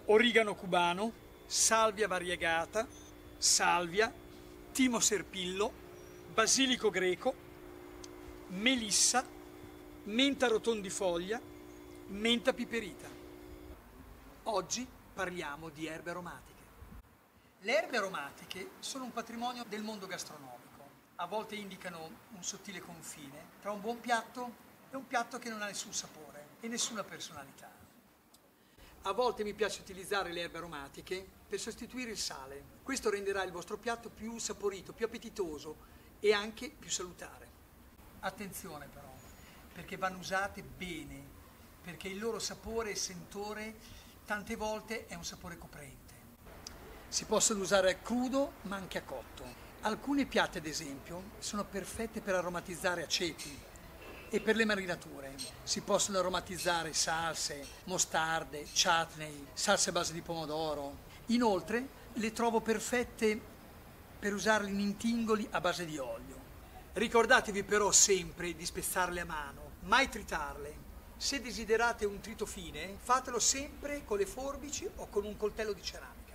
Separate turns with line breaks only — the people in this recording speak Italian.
origano cubano, salvia variegata, salvia, timo serpillo, basilico greco, melissa, menta rotondifoglia, menta piperita. Oggi parliamo di erbe aromatiche. Le erbe aromatiche sono un patrimonio del mondo gastronomico. A volte indicano un sottile confine tra un buon piatto e un piatto che non ha nessun sapore e nessuna personalità. A volte mi piace utilizzare le erbe aromatiche per sostituire il sale. Questo renderà il vostro piatto più saporito, più appetitoso e anche più salutare. Attenzione però, perché vanno usate bene, perché il loro sapore e sentore tante volte è un sapore coprente. Si possono usare a crudo ma anche a cotto. Alcune piatti, ad esempio, sono perfette per aromatizzare aceti e per le marinature. Si possono aromatizzare salse, mostarde, chutney, salse a base di pomodoro. Inoltre le trovo perfette per usarle in intingoli a base di olio. Ricordatevi però sempre di spezzarle a mano, mai tritarle. Se desiderate un trito fine, fatelo sempre con le forbici o con un coltello di ceramica.